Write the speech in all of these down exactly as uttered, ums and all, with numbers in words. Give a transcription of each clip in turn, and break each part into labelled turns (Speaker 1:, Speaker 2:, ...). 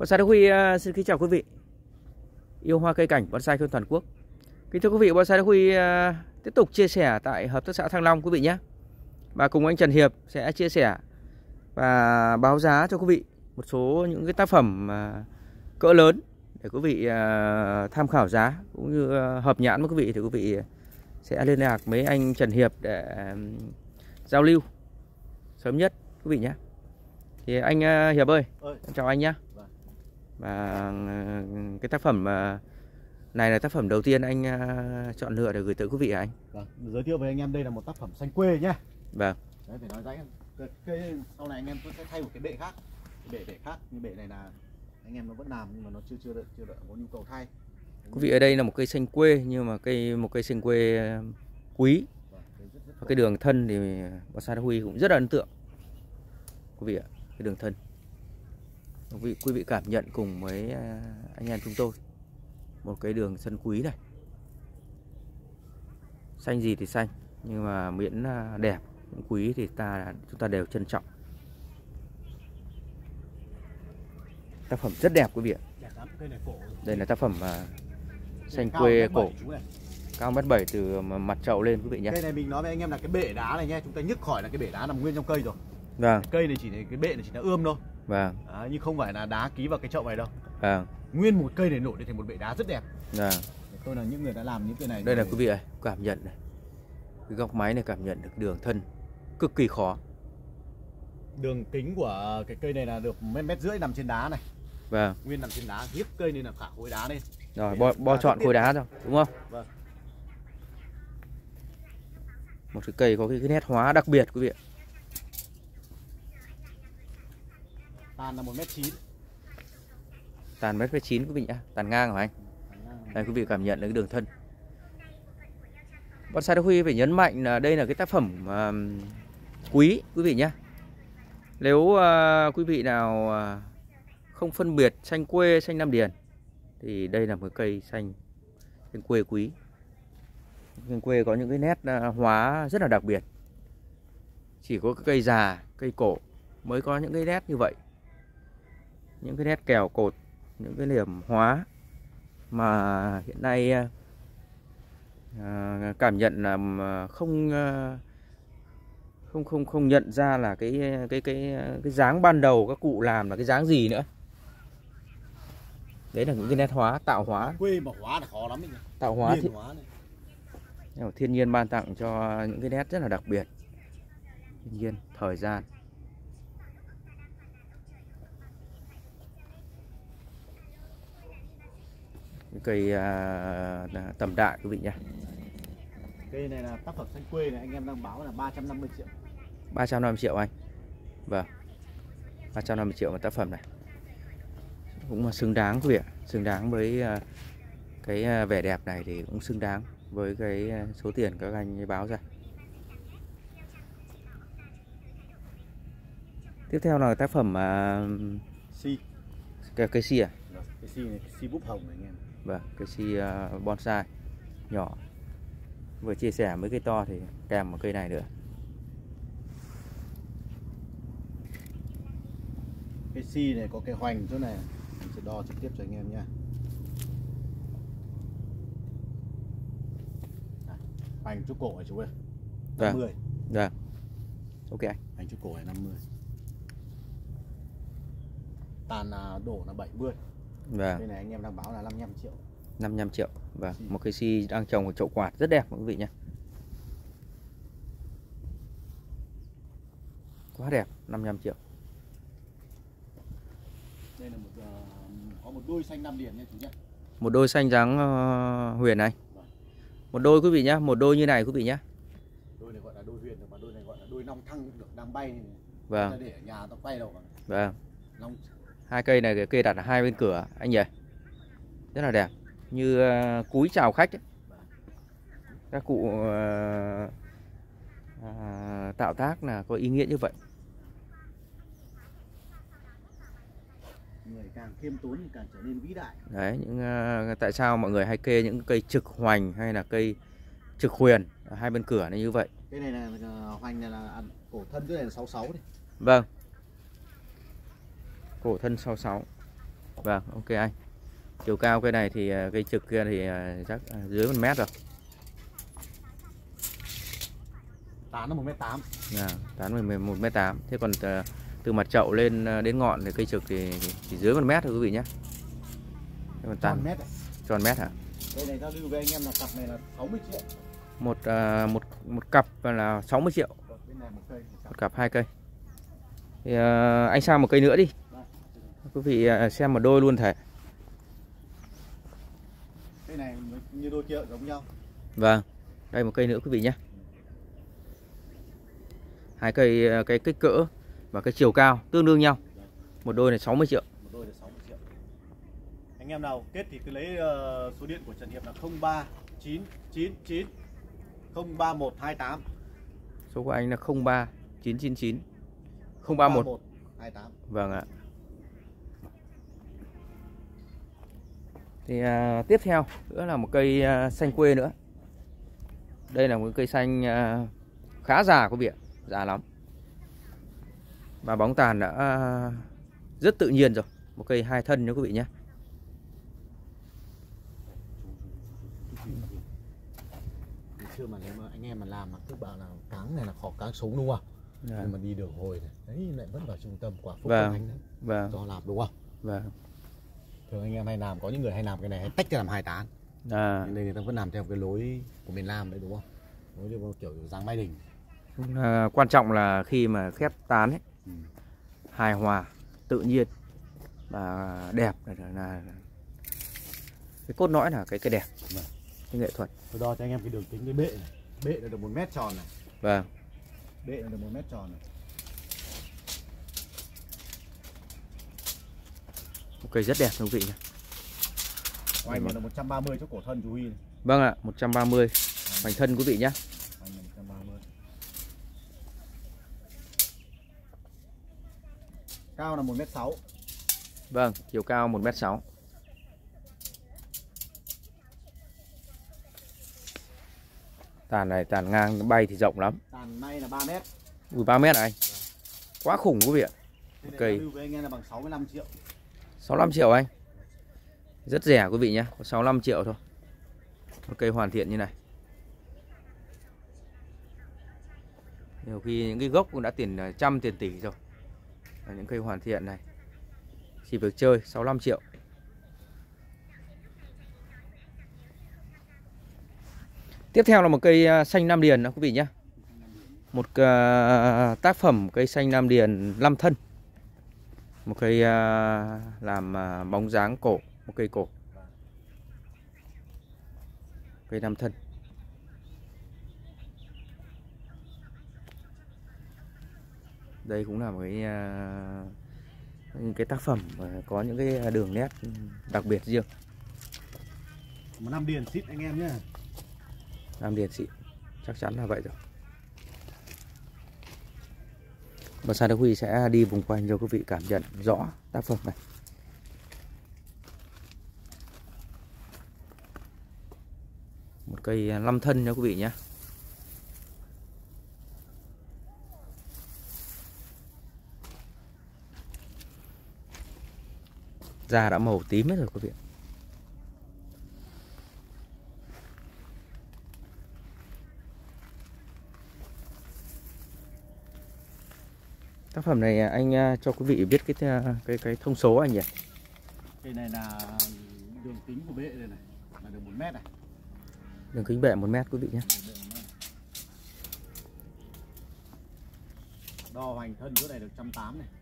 Speaker 1: Bonsai Đức Huy uh, xin kính chào quý vị yêu hoa cây cảnh bonsai trên toàn quốc. Kính thưa quý vị, Bonsai Đức Huy uh, tiếp tục chia sẻ tại hợp tác xã Thăng Long quý vị nhé. Và cùng anh Trần Hiệp sẽ chia sẻ và báo giá cho quý vị một số những cái tác phẩm uh, cỡ lớn để quý vị uh, tham khảo giá, cũng như uh, hợp nhãn với quý vị thì quý vị sẽ liên lạc với anh Trần Hiệp để um, giao lưu sớm nhất quý vị nhé. Thì anh uh, Hiệp ơi, ơi. Chào anh nhé. Vâng. Và uh, cái tác phẩm uh, này là tác phẩm đầu tiên anh uh, chọn lựa để gửi tới quý vị hả anh?
Speaker 2: Vâng, giới thiệu với anh em đây là một tác phẩm xanh quê nhé.
Speaker 1: Vâng.
Speaker 2: Đấy, phải nói rãnh cái sau này anh em sẽ thay một cái bệ khác, cái bệ bệ khác, nhưng bệ này là anh em nó vẫn làm nhưng mà nó chưa chưa đợi, chưa đợi có nhu cầu thay.
Speaker 1: Quý vị, ở đây là một cây xanh quê nhưng mà cây một cây xanh quê quý. Vâng, rất, rất và cái đường thân thì Bonsai Đức Huy cũng rất là ấn tượng quý vị ạ. Cái đường thân quý vị, quý vị cảm nhận cùng với anh em chúng tôi một cái đường thân quý này, xanh gì thì xanh nhưng mà miễn đẹp quý thì ta chúng ta đều trân trọng. Tác phẩm rất đẹp quý vị ạ. Đây là tác phẩm uh, xanh quê cổ, cao mét bảy từ mặt chậu lên quý vị nhé.
Speaker 2: Cây này mình nói với anh em là cái bệ đá này nhé, chúng ta nhức khỏi là cái bệ đá nằm nguyên trong cây rồi.
Speaker 1: Vâng.
Speaker 2: Cây này chỉ này, cái bệ này chỉ là ươm thôi.
Speaker 1: Vâng.
Speaker 2: Đó, nhưng không phải là đá ký vào cái chậu này đâu.
Speaker 1: Vâng.
Speaker 2: Nguyên một cây này nổi lên thành một bệ đá rất đẹp.
Speaker 1: Vâng.
Speaker 2: Tôi là những người đã làm những cái này.
Speaker 1: Đây là quý vị ơi, cảm nhận này, cái góc máy này cảm nhận được đường thân cực kỳ khó.
Speaker 2: Đường kính của cái cây này là được mét mét rưỡi nằm trên đá này.
Speaker 1: Vâng.
Speaker 2: Nguyên nằm trên đá, hiếp cây nên là khả khối đá lên.
Speaker 1: Rồi bo, bo chọn khối đá rồi đúng không?
Speaker 2: Vâng.
Speaker 1: Một cái cây có cái, cái nét hóa đặc biệt quý vị ạ.
Speaker 2: Tàn là một mét chín.
Speaker 1: Tàn một mét chín quý vị nhá, tàn ngang hả anh? Đây quý vị cảm nhận được cái đường thân. Bonsai Đức Huy phải nhấn mạnh là đây là cái tác phẩm uh, quý quý vị nhé. Nếu uh, quý vị nào uh, không phân biệt xanh quê, xanh Nam Điền thì đây là một cây xanh xanh quê quý. Xanh quê có những cái nét uh, hóa rất là đặc biệt. Chỉ có cái cây già, cây cổ mới có những cái nét như vậy. Những cái nét kèo cột, những cái điểm hóa mà hiện nay uh, cảm nhận là không uh, không không không nhận ra là cái cái cái cái dáng ban đầu các cụ làm là cái dáng gì nữa. Đấy là những cái nét hóa, tạo hóa.
Speaker 2: Quê mà hóa là khó lắm ấy.
Speaker 1: Tạo hóa, thiên, hóa thiên nhiên ban tặng cho những cái nét rất là đặc biệt. Thiên nhiên, thời gian. Cái cây uh, tầm đại quý vị nhé.
Speaker 2: Cây này là tác phẩm xanh quê này, anh em đang báo là ba trăm năm mươi triệu.
Speaker 1: ba trăm năm mươi triệu anh. Vâng. ba trăm năm mươi triệu một tác phẩm này. Cũng là xứng đáng quý vị ạ, xứng đáng với uh, cái uh, vẻ đẹp này thì cũng xứng đáng với cái uh, số tiền các anh ấy báo ra. Tiếp theo là tác phẩm uh,
Speaker 2: si.
Speaker 1: Cây, cây si à?
Speaker 2: Cây si này, si búp hồng này anh em.
Speaker 1: Vâng, cây si uh, bonsai nhỏ. Vừa chia sẻ với cây to thì kèm một cây này nữa.
Speaker 2: Cái si này có cái hoành chỗ này, mình sẽ đo trực tiếp cho anh em nha. À, hoành chỗ cổ này chú ơi, năm mươi.
Speaker 1: Vâng. Ok anh.
Speaker 2: Hoành chỗ cổ này năm mươi. Tàn là đổ là bảy mươi.
Speaker 1: Vâng.
Speaker 2: Đây này anh em đang báo là năm mươi lăm triệu.
Speaker 1: năm mươi lăm triệu. Vâng, si. Một cây si đang trồng ở chậu quạt rất đẹp quý vị nhé. Quá đẹp, năm mươi lăm triệu.
Speaker 2: Đây là một uh, có một đôi xanh Nam Điền nha chú nhé.
Speaker 1: Một đôi xanh dáng uh, huyền này. Vâng. Một đôi quý vị nhé, một đôi như này quý vị nhé.
Speaker 2: Đôi này gọi là đôi huyền, mà đôi này gọi là đôi long thăng được, đang bay này.
Speaker 1: Vâng.
Speaker 2: Để ở nhà tao quay đâu.
Speaker 1: Vâng.
Speaker 2: Long...
Speaker 1: Hai cây này, cái cây đặt ở hai bên cửa anh nhỉ. Rất là đẹp, như uh, cúi chào khách ấy. Các cụ uh, uh, tạo tác là có ý nghĩa như vậy.
Speaker 2: Người càng khiêm tốn thì càng trở nên vĩ đại.
Speaker 1: Đấy, những uh, tại sao mọi người hay kê những cây trực hoành hay là cây trực huyền ở hai bên cửa này như vậy.
Speaker 2: Cái này là uh, hoành này là cổ thân, cái này là sáu mươi sáu đấy.
Speaker 1: Vâng. Cổ thân sáu mươi sáu. Vâng, ok anh. Chiều cao cây này thì cây trực kia thì chắc dưới một mét rồi.
Speaker 2: Tán nó một mét tám.
Speaker 1: À, tán mình một mét tám. Thế còn từ mặt chậu lên đến ngọn thì cây trực thì chỉ dưới một mét thôi quý vị nhé. Còn
Speaker 2: Tròn mét.
Speaker 1: Tròn mét hả?
Speaker 2: Đây này giao lưu với anh em là cặp này là sáu mươi triệu.
Speaker 1: Một uh, một một cặp là sáu mươi triệu.
Speaker 2: Bên này một cây, một cặp.
Speaker 1: Một cặp hai cây. Thì uh, anh sang một cây nữa đi.
Speaker 2: Đây.
Speaker 1: Quý vị uh, xem một đôi luôn thể.
Speaker 2: Cây này như đôi kia giống nhau.
Speaker 1: Vâng. Đây một cây nữa quý vị nhé. Hai cây cây kích cỡ và cái chiều cao tương đương nhau. Một đôi này sáu mươi triệu.
Speaker 2: Một đôi là sáu mươi triệu. Anh em nào kết thì cứ lấy uh, số điện của Trần Hiệp là không ba chín chín chín không ba một hai tám.
Speaker 1: Số của anh là không ba chín chín chín không ba một
Speaker 2: hai tám.
Speaker 1: Vâng ạ. Thì à, tiếp theo nữa là một cây à, xanh quê nữa. Đây là một cây xanh à, khá già quý vị ạ, già lắm. Và bóng tàn đã à, rất tự nhiên rồi. Một cây hai thân nha quý vị nhé.
Speaker 2: Chưa mà nếu mà anh em mà làm mà cứ bảo là cáng này là khó cáng sống đúng không? Dạ. Nhưng mà đi đường hồi này đấy lại vẫn vào trung tâm quả phúc
Speaker 1: vâng.
Speaker 2: anh đấy.
Speaker 1: Vâng.
Speaker 2: Do làm đúng không?
Speaker 1: Vâng.
Speaker 2: Thường anh em hay làm, có những người hay làm cái này hay tách ra làm hai tán.
Speaker 1: À.
Speaker 2: Nên người ta vẫn làm theo cái lối của miền Nam đấy đúng không? Lối theo kiểu dáng Mai Đình.
Speaker 1: À, quan trọng là khi mà khép tán ấy, ừ. hài hòa, tự nhiên và đẹp là, là cái cốt lõi là cái cái đẹp, vâng. Cái nghệ thuật.
Speaker 2: Tôi đo cho anh em cái đường kính cái bệ này, bệ là được một mét tròn này.
Speaker 1: Vâng.
Speaker 2: Bệ là được một mét tròn này.
Speaker 1: Một cây rất đẹp thưa quý vị nhé.
Speaker 2: Anh này là một trăm ba mươi cho cổ thân chú Huy này.
Speaker 1: Vâng ạ, một trăm ba mươi hoành thân quý vị nhé.
Speaker 2: một trăm ba mươi. Cao là một mét sáu.
Speaker 1: Vâng, chiều cao một mét sáu. Tàn này, tàn ngang bay thì rộng lắm.
Speaker 2: Tàn nay là ba mét.
Speaker 1: Ui, ba mét anh. Quá khủng quý vị ạ.
Speaker 2: Một cây với anh em là bằng sáu mươi lăm triệu.
Speaker 1: sáu mươi lăm triệu anh. Rất rẻ quý vị nhé, có sáu mươi lăm triệu thôi. Một cây hoàn thiện như này. Nhiều khi những cái gốc cũng đã tiền trăm tiền tỷ rồi. Là những cây hoàn thiện này. Chỉ việc chơi sáu mươi lăm triệu. Tiếp theo là một cây xanh Nam Điền đó quý vị nhé. Một uh, tác phẩm cây xanh Nam Điền năm thân. Một cây uh, làm uh, bóng dáng cổ, một cây cổ. Cây năm thân. Đây cũng là một cái uh, cái tác phẩm có những cái đường nét đặc biệt riêng.
Speaker 2: Một Nam Điền xịn anh em nhé.
Speaker 1: Nam Điền xịn, chắc chắn là vậy rồi. Và Sa Đức Huy sẽ đi vùng quanh cho quý vị cảm nhận rõ tác phẩm này. Một cây năm thân nha quý vị nhé. Da đã màu tím hết rồi quý vị. Tác phẩm này anh cho quý vị biết cái cái cái thông số anh nhỉ?
Speaker 2: Cây này là đường kính của bệ đây này là được một mét này.
Speaker 1: Đường kính bệ một mét quý vị nhé.
Speaker 2: Đo hoành thân chỗ này được một trăm tám mươi này.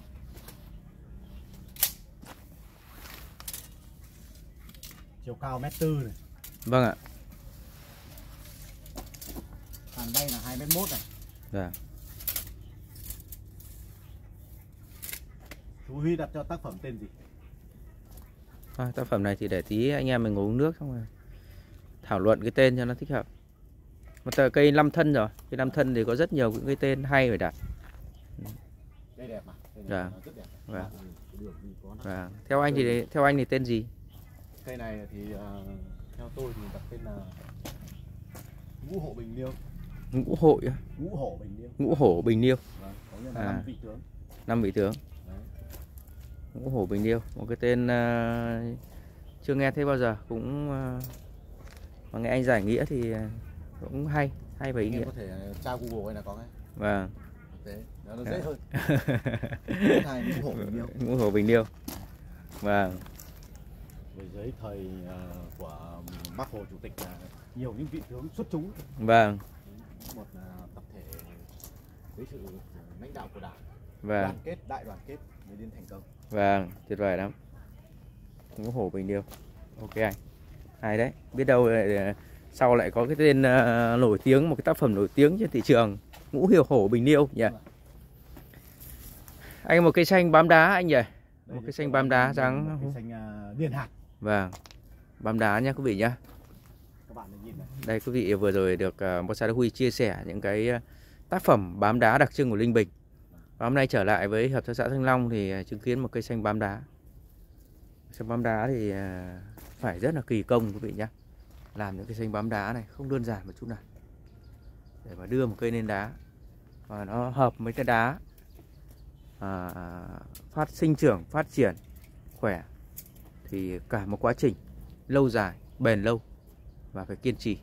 Speaker 2: Chiều cao mét tư này.
Speaker 1: Vâng ạ.
Speaker 2: Tàn bay là hai mét mốt này.
Speaker 1: Dạ.
Speaker 2: Chú Huy đặt cho tác phẩm tên gì?
Speaker 1: À, tác phẩm này thì để tí anh em mình ngồi uống nước xong rồi thảo luận cái tên cho nó thích hợp. Một tờ cây năm thân rồi, cây năm thân thì có rất nhiều những cái tên hay phải đặt.
Speaker 2: Đây đẹp mà.
Speaker 1: Dạ.
Speaker 2: Rất đẹp.
Speaker 1: Vâng. Vâng. Theo anh thì theo anh thì tên gì?
Speaker 2: Cây này thì uh, theo tôi thì đặt tên là Ngũ Hộ Bình Liêu.
Speaker 1: Ngũ Hội á?
Speaker 2: Ngũ Hổ Bình Liêu.
Speaker 1: Ngũ Hổ Bình Liêu.
Speaker 2: Vâng, có nghĩa là
Speaker 1: à.
Speaker 2: năm vị tướng.
Speaker 1: Năm vị tướng. Ngũ hổ bình điêu, một cái tên uh, chưa nghe thấy bao giờ, cũng uh, mà nghe anh giải nghĩa thì cũng hay, hay và ý nghĩa.
Speaker 2: Em có thể tra Google hay là có ngay.
Speaker 1: Vâng.
Speaker 2: Thế, đó nó dễ hơn. Hai ngũ hổ bình điêu.
Speaker 1: Ngũ hổ bình điêu. Vâng.
Speaker 2: Về dưới thời uh, của Bác Hồ Chủ tịch là nhiều những vị tướng xuất chúng.
Speaker 1: Vâng.
Speaker 2: Một uh, tập thể với sự lãnh đạo của Đảng.
Speaker 1: Vâng.
Speaker 2: Đoàn kết, đại đoàn kết mới đến thành công.
Speaker 1: Vâng, tuyệt vời lắm. Ngũ hổ bình điêu. Ok anh. Hay đấy. Biết đâu lại, sau lại có cái tên uh, nổi tiếng, một cái tác phẩm nổi tiếng trên thị trường, Ngũ Hiều Hổ Bình Điêu nhỉ.
Speaker 2: Vâng.
Speaker 1: Anh một cây xanh bám đá anh nhỉ. Đây, một cây xanh bám đá dáng
Speaker 2: một cây xanh uh, điền hạt.
Speaker 1: Vâng. Bám đá nha quý vị nhá.
Speaker 2: Các bạn nhìn này.
Speaker 1: Đây quý vị vừa rồi được uh, Bonsai Đá Huy chia sẻ những cái uh, tác phẩm bám đá đặc trưng của Linh Bình. Và hôm nay trở lại với hợp tác xã Thanh Long thì uh, chứng kiến một cây xanh bám đá. Xanh bám đá thì uh, phải rất là kỳ công quý vị nhé. Làm những cây xanh bám đá này không đơn giản một chút nào. Để mà đưa một cây lên đá và nó hợp với cái đá, à, phát sinh trưởng, phát triển khỏe thì cả một quá trình lâu dài, bền lâu và phải kiên trì.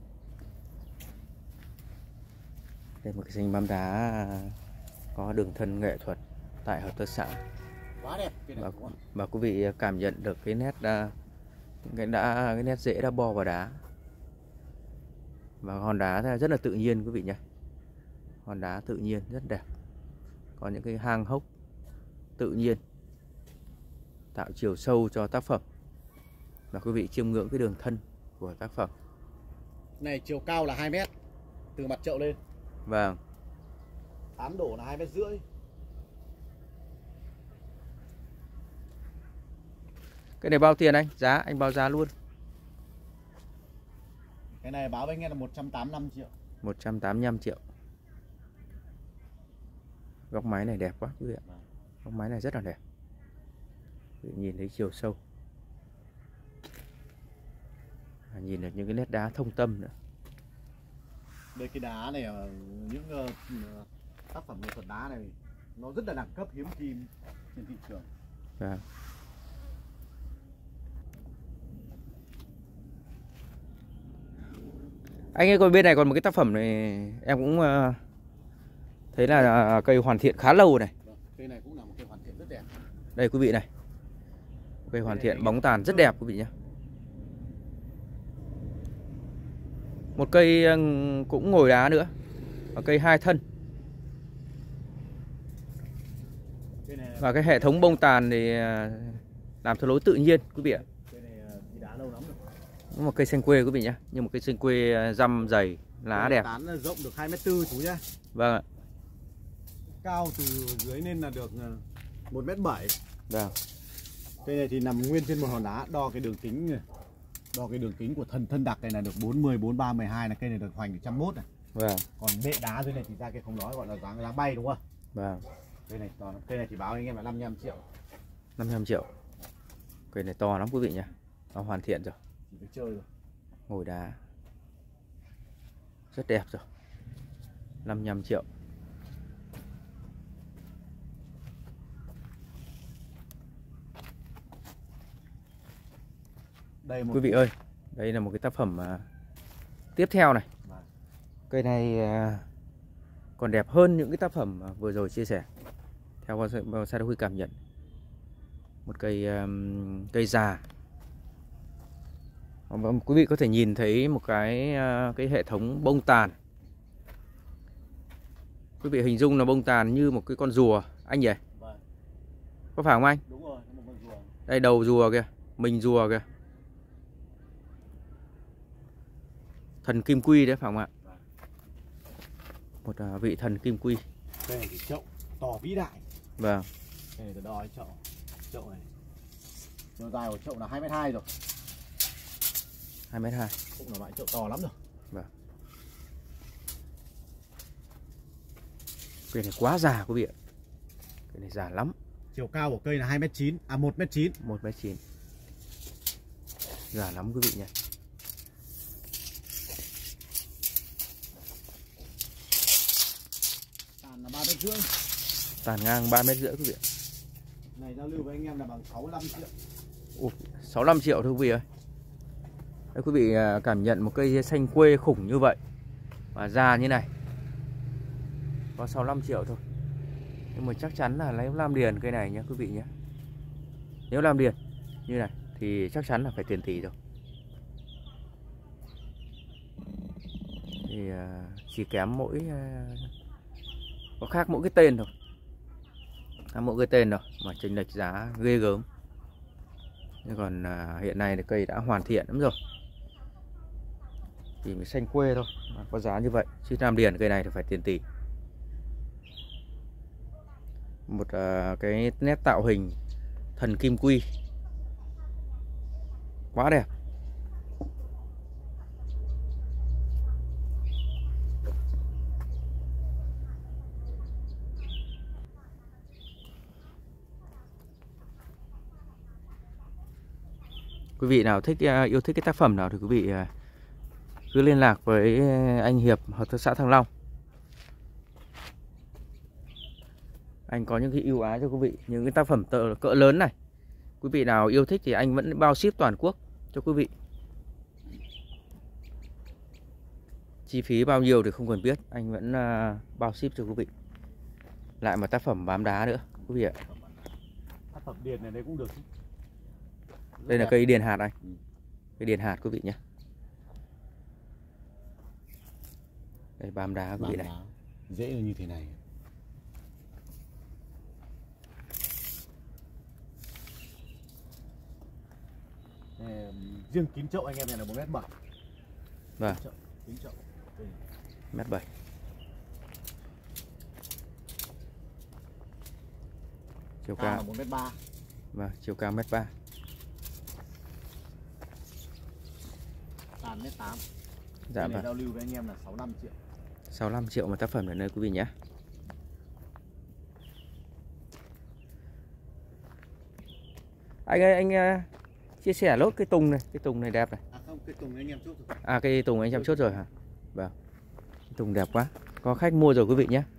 Speaker 1: Đây một cây xanh bám đá có đường thân nghệ thuật tại hợp tác xã.
Speaker 2: Quá đẹp.
Speaker 1: Và, và quý vị cảm nhận được cái nét cái đá, cái nét rễ đã bo vào đá. Và hòn đá rất là tự nhiên quý vị nhé. Hòn đá tự nhiên rất đẹp. Có những cái hang hốc tự nhiên tạo chiều sâu cho tác phẩm. Và quý vị chiêm ngưỡng cái đường thân của tác phẩm.
Speaker 2: Này chiều cao là hai mét từ mặt chậu lên.
Speaker 1: Vâng.
Speaker 2: Tán đổ là hai mét rưỡi.
Speaker 1: Cái này bao tiền anh? Giá anh báo giá luôn.
Speaker 2: Cái này báo với anh em là một trăm tám mươi lăm triệu.
Speaker 1: một trăm tám mươi lăm triệu. Góc máy này đẹp quá quý vị ạ. Góc máy này rất là đẹp. Quý vị nhìn thấy chiều sâu. À, nhìn được những cái nét đá thông tâm nữa.
Speaker 2: Đây cái đá này, những uh, tác phẩm nghệ thuật đá này nó rất là đẳng cấp, hiếm khi trên thị trường.
Speaker 1: Vâng. Anh ơi, còn bên này còn một cái tác phẩm này em cũng uh, thấy là uh, cây hoàn thiện khá lâu này.
Speaker 2: Vâng, cây này cũng là một cây hoàn thiện rất đẹp.
Speaker 1: Đây quý vị này. Cây hoàn thiện bóng tàn rất đẹp quý vị nhé. Một cây uh, cũng ngồi đá nữa. Và cây hai thân.
Speaker 2: Cây này...
Speaker 1: Và cái hệ thống bông tàn thì uh, làm theo lối tự nhiên quý vị ạ.
Speaker 2: Cây này uh, đá lâu lắm rồi.
Speaker 1: Một cây xanh quê quý vị nhé, như một cây xanh quê răm dày, lá đẹp.
Speaker 2: Tán rộng được hai mét tư chú nhá.
Speaker 1: Vâng ạ.
Speaker 2: Cao từ dưới lên là được một mét bảy.
Speaker 1: Vâng.
Speaker 2: Cây này thì nằm nguyên trên một hòn đá, đo cái đường kính này. Đo cái đường kính của thân thân đặc này là được bốn mươi, bốn mươi ba, mười hai, là cây này được hoành được một trăm mốt này.
Speaker 1: Vâng.
Speaker 2: Còn bệ đá dưới này thì ra cây không nói, gọi là dáng dáng bay đúng không?
Speaker 1: Vâng.
Speaker 2: Cây này to lắm. Cây này thì báo anh em là năm mươi lăm triệu.
Speaker 1: năm mươi lăm triệu. Cây này to lắm quý vị nhỉ. Nó hoàn thiện rồi.
Speaker 2: Chỉ phải chơi rồi.
Speaker 1: Ngồi đá rất đẹp rồi. năm mươi lăm triệu.
Speaker 2: Đây một
Speaker 1: quý vị ơi, đây là một cái tác phẩm uh, tiếp theo này.
Speaker 2: Vâng.
Speaker 1: Cây này uh, còn đẹp hơn những cái tác phẩm uh, vừa rồi chia sẻ. Theo Bonsai Đá Huy cảm nhận. Một cây um, cây già. Quý vị có thể nhìn thấy một cái cái hệ thống bông tàn. Quý vị hình dung là bông tàn như một cái con rùa anh nhỉ?
Speaker 2: Vâng.
Speaker 1: Có phải không anh?
Speaker 2: Đúng rồi, một con rùa.
Speaker 1: Đây đầu rùa kìa, mình rùa kìa. Thần kim quy đấy phải không ạ?
Speaker 2: Vâng.
Speaker 1: Một vị thần kim quy.
Speaker 2: Đây là chậu to vĩ đại.
Speaker 1: Vâng.
Speaker 2: Đây là đo chậu. Chậu này. Chiều dài của chậu là hai mét hai rồi.
Speaker 1: hai mét hai.
Speaker 2: Cũng là loại chậu to lắm rồi.
Speaker 1: Vâng. Cây này quá già quý vị ạ. Cây này già lắm.
Speaker 2: Chiều cao của cây là hai mét chín, à một mét chín.
Speaker 1: một mét chín. Già lắm quý vị nhé.
Speaker 2: Tàn là ba mét rưỡi.
Speaker 1: Tàn ngang ba mét rưỡi quý vị ạ.
Speaker 2: Này giao lưu với anh em là bằng sáu mươi lăm triệu.
Speaker 1: Ủa, sáu mươi lăm triệu thưa quý vị ơi. Đấy, quý vị cảm nhận một cây xanh quê khủng như vậy và già như này có sáu mươi lăm triệu thôi. Nhưng mà chắc chắn là nếu làm điền cây này nhé quý vị nhé. Nếu làm điền như này thì chắc chắn là phải tiền tỷ rồi. Thì chỉ kém mỗi có khác mỗi cái tên thôi. À, mỗi cái tên rồi mà chênh lệch giá ghê gớm. Nhưng còn à, hiện nay thì cây đã hoàn thiện lắm rồi. Chỉ mới xanh quê thôi mà có giá như vậy. Chứ làm điền cây này thì phải tiền tỷ. Một à, cái nét tạo hình thần kim quy quá đẹp. Quý vị nào thích yêu thích cái tác phẩm nào thì quý vị cứ liên lạc với anh Hiệp hợp tác xã Thăng Long. Anh có những cái ưu ái cho quý vị, những cái tác phẩm tợ, cỡ lớn này. Quý vị nào yêu thích thì anh vẫn bao ship toàn quốc cho quý vị. Chi phí bao nhiêu thì không cần biết, anh vẫn bao ship cho quý vị. Lại một tác phẩm bám đá nữa quý vị ạ.
Speaker 2: Tác phẩm điền này đây cũng được.
Speaker 1: Đây là cây điền hạt anh. Cây điền hạt quý vị nhé. Đây bám đá quý vị này.
Speaker 2: Dễ như thế này. Riêng kín chậu anh em này là một mét bảy.
Speaker 1: Vâng.
Speaker 2: Kín chậu.
Speaker 1: Mét bảy. Chiều cao
Speaker 2: là một mét ba.
Speaker 1: Vâng, chiều cao mét ba.
Speaker 2: Tàn mét tám.
Speaker 1: Dạ vâng.
Speaker 2: Giao lưu với anh em là sáu mươi lăm triệu.
Speaker 1: sáu mươi lăm triệu một tác phẩm ở nơi quý vị nhé. Anh ơi, anh uh, chia sẻ lốt cái tùng này, cái tùng này đẹp này.
Speaker 2: À không, cái tùng anh em chốt rồi.
Speaker 1: À cái tùng anh em chốt rồi hả? Vâng. Cái tùng đẹp quá. Có khách mua rồi quý vị nhé.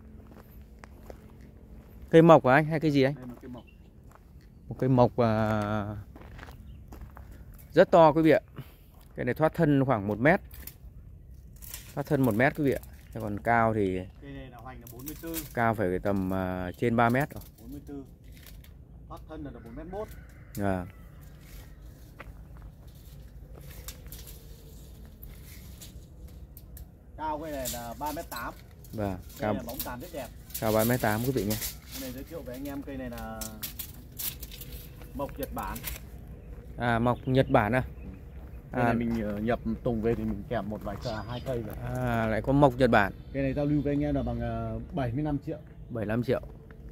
Speaker 1: Cây mộc của anh hay cây gì anh?
Speaker 2: Đây một cây mộc.
Speaker 1: Một cây mộc uh, rất to quý vị ạ. Cái này thoát thân khoảng một mét. Thoát thân một mét quý vị ạ. Còn cao thì
Speaker 2: cây này là hoành là bốn mươi tư.
Speaker 1: Cao phải tầm uh, trên ba mét rồi.
Speaker 2: bốn mươi tư. Thoát thân là bốn mét một.
Speaker 1: À.
Speaker 2: Cao cây này là ba mét tám.
Speaker 1: Vâng,
Speaker 2: cao là bóng tàn rất đẹp.
Speaker 1: Cao ba mét tám quý vị nhé.
Speaker 2: Cái này giới thiệu với anh em cây này là mộc Nhật Bản.
Speaker 1: À mộc Nhật Bản à?
Speaker 2: Cây
Speaker 1: à
Speaker 2: này mình nhập tùng về thì mình kèm một vài hai cây rồi.
Speaker 1: À lại có mộc Nhật Bản.
Speaker 2: Cây này giao lưu với anh em là bằng bảy mươi lăm triệu.
Speaker 1: bảy mươi lăm triệu.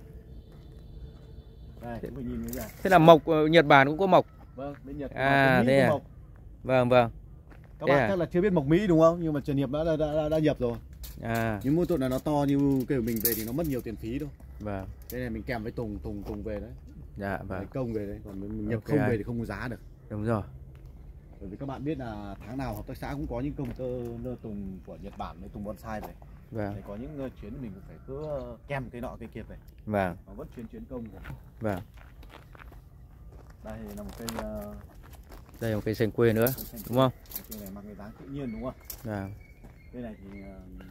Speaker 2: Đây, cũng phải nhìn cái này.
Speaker 1: Thế là mộc Nhật Bản cũng có mộc.
Speaker 2: Vâng, bên Nhật
Speaker 1: à thế à? Mộc. Vâng vâng.
Speaker 2: Các
Speaker 1: thế
Speaker 2: bạn
Speaker 1: à?
Speaker 2: chắc là chưa biết mộc Mỹ đúng không? Nhưng mà Trần Hiệp đã đã, đã, đã nhập rồi.
Speaker 1: À.
Speaker 2: Nhưng mỗi tội là nó to như cây của mình về thì nó mất nhiều tiền phí thôi.
Speaker 1: Vâng.
Speaker 2: Thế này mình kèm với tùng tùng tùng về đấy.
Speaker 1: Dạ vâng.
Speaker 2: Công về đấy, còn mình nhập
Speaker 1: okay,
Speaker 2: không về thì không có giá được.
Speaker 1: Đúng rồi.
Speaker 2: Bởi vì các bạn biết là tháng nào hợp tác xã cũng có những công tơ nơ tùng của Nhật Bản với tùng bonsai về.
Speaker 1: Vâng.
Speaker 2: Để có những chuyến mình cũng phải cứ kèm cái nọ cái kia về.
Speaker 1: Vâng.
Speaker 2: Nó vẫn chuyến chuyến công rồi.
Speaker 1: Vâng.
Speaker 2: Đây là một cây uh...
Speaker 1: đây là một cây xanh quê nữa, xanh đúng không?
Speaker 2: Cây này mang cái dáng tự nhiên đúng không?
Speaker 1: Vâng.
Speaker 2: Cây này thì uh...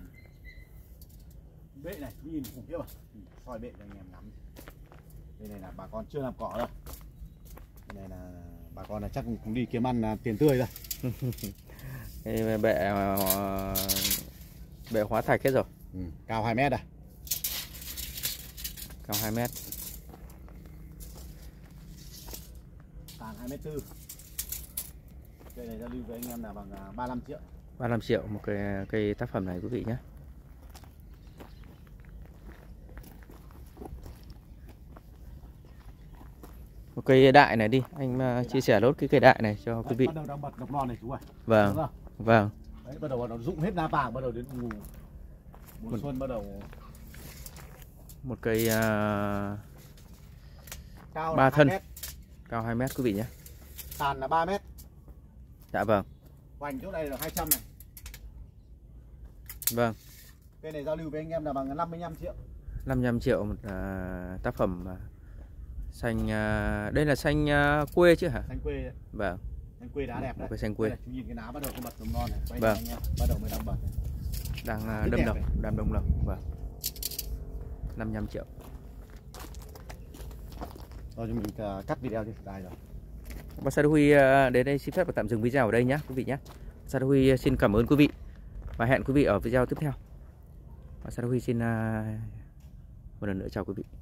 Speaker 2: bệ này nhìn khủng khiếp à? Soi bệ cho anh em ngắm. Đây này là bà con chưa làm cỏ đâu. Đây này là bà con là chắc cũng đi kiếm ăn tiền tươi rồi.
Speaker 1: Đây bệ bệ hóa thạch hết rồi.
Speaker 2: Ừ, cao hai mét à?
Speaker 1: Cao hai mét.
Speaker 2: Tàn hai mét tư. Cây này giao lưu với anh em là bằng ba mươi lăm triệu.
Speaker 1: ba mươi lăm triệu một cây cây tác phẩm này quý vị nhé. Một cây đại này đi, anh cây chia đại. Sẻ lốt cái cây đại này cho quý vị.
Speaker 2: Bắt đầu đang bật độc non này chú ơi.
Speaker 1: Vâng. Vâng.
Speaker 2: Đấy, bắt đầu nó rụng hết lá vàng, bắt đầu đến mùa mùa một, xuân bắt đầu.
Speaker 1: Một cây uh,
Speaker 2: cao
Speaker 1: ba thân.
Speaker 2: mét.
Speaker 1: Cao hai mét quý vị nhé.
Speaker 2: Tàn là ba mét.
Speaker 1: Dạ vâng.
Speaker 2: Hoành chỗ này là hai trăm này.
Speaker 1: Vâng.
Speaker 2: Cây này giao lưu với anh em là bằng năm mươi lăm triệu.
Speaker 1: năm mươi lăm triệu một uh, tác phẩm uh, Xanh à, đây là xanh à, quê chứ hả?
Speaker 2: Xanh quê đấy.
Speaker 1: Vâng.
Speaker 2: Xanh quê đá đẹp đấy.
Speaker 1: Cái xanh quê.
Speaker 2: Đây là chú nhìn cái lá bắt đầu cái bật mầm non này. Quay
Speaker 1: Vâng.
Speaker 2: anh em, bắt đầu mới đang bật.
Speaker 1: Đang à,
Speaker 2: Rất
Speaker 1: đâm
Speaker 2: đẹp
Speaker 1: đồng,
Speaker 2: này.
Speaker 1: đâm đồng lộc. Vâng. năm mươi lăm triệu.
Speaker 2: Rồi chúng mình uh, cắt video đi đây rồi.
Speaker 1: Bonsai Đức Huy à, đến đây xin phép và tạm dừng video ở đây nhé quý vị nhé. Bonsai Đức Huy xin cảm ơn quý vị và hẹn quý vị ở video tiếp theo. Bonsai Đức Huy xin à, một lần nữa chào quý vị.